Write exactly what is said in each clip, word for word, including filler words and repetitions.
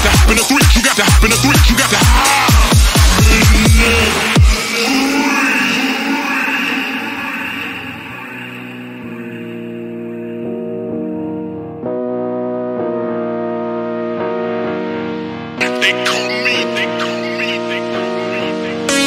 to hop in the three, you got to hop in the three, you got to hop in the They call me, they call me, they call me, they call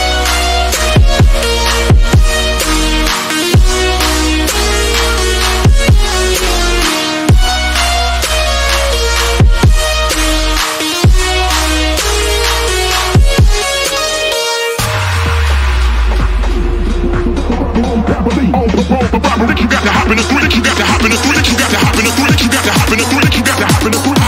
You got to hop in the three, you got to hop in the three, you got to hop in the three, you got to hop in the three, you got to hop in the three.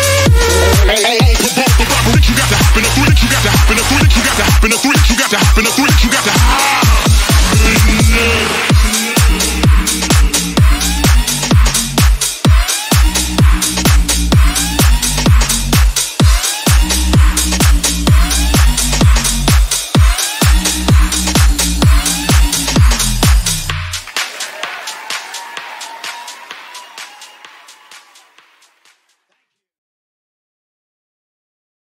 You got to hop in the three, you got to hop in the three, you got to hop in the three, you got to hop in the